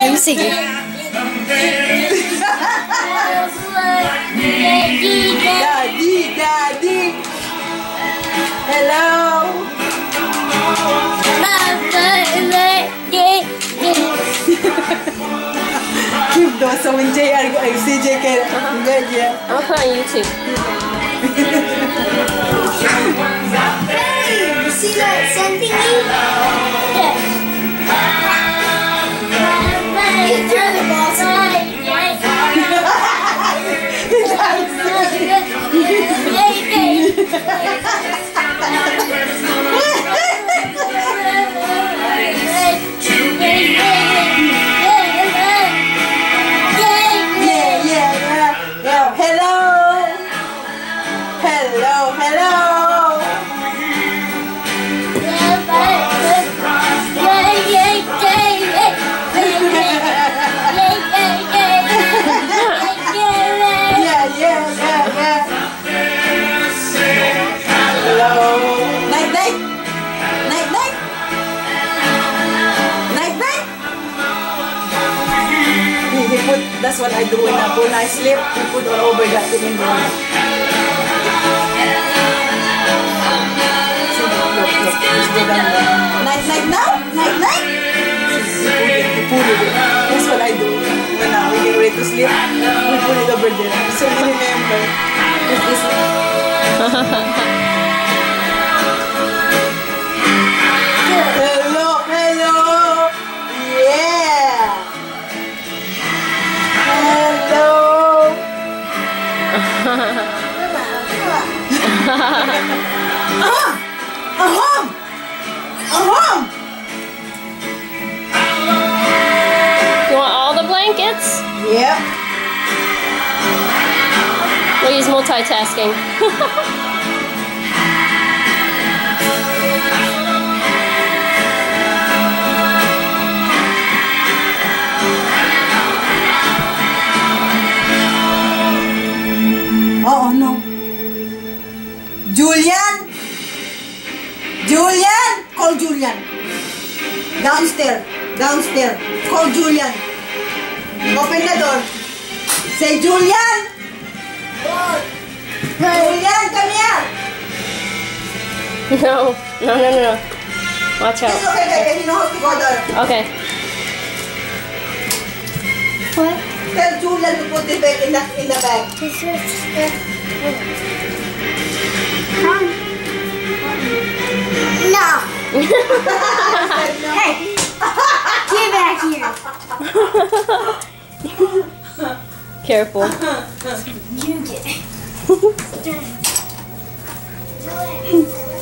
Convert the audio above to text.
Sige. Daddy. Hello. Cute though. So when JR CJ can get you. I'm on YouTube. Hey, you see that sun thingy? Yeah. You throw the ball to me. That's what I do when I sleep. We put all over that thing in there. Look. Night now? We put it. That's what I do when we get ready to sleep. We put it over there. So we remember. Hello. Yeah. You want all the blankets? Yep. Well, he's multitasking. Oh no. Julian! Call Julian. Downstairs. Call Julian. Open the door. Say, Julian! Julian, come here! No. Watch out. It's okay, you know how to go there. Okay. What? Tell Julian to put the bag in the bag. No. Hey, get back here. Careful. You get it.